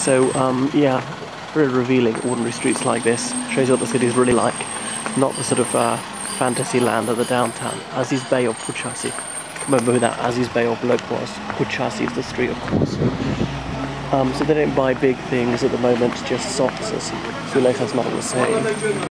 So yeah, very revealing, ordinary streets like this. Shows you what the city is really like. Not the sort of fantasy land of the downtown. Aziz Bey of Kuchasi. Remember who that Aziz Bey of bloke was. Kuchasi is the street, of course. So they don't buy big things at the moment, just socks. Zuleika's not the same.